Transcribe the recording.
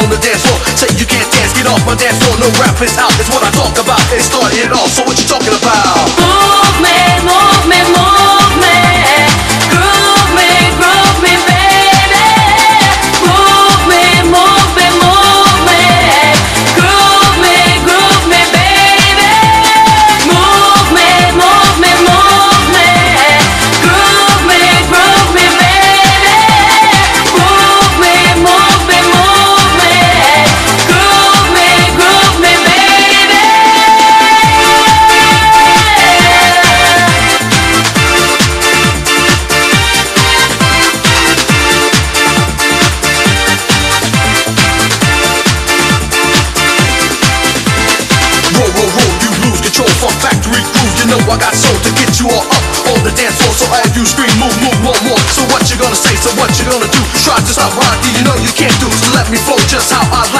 on the dance floor. Say you can't dance, get off my dance floor. No rap is out, it's what I talk about. It started it all, so what you talking about? Move me, move me, move me. Groove me, baby. Move me, move me, move me. Groove me, baby. Move me, move me, move me. Groove me, baby. Move me, move me, move me. Groove me, baby. Roll, roll, roll, you lose control from factory groove. You know I got soul to get you all up on the dance floor. So as you scream, move, move, more. So what you gonna say, so what you gonna do? Try to stop rhyme, you know you can't do. So let me flow just how I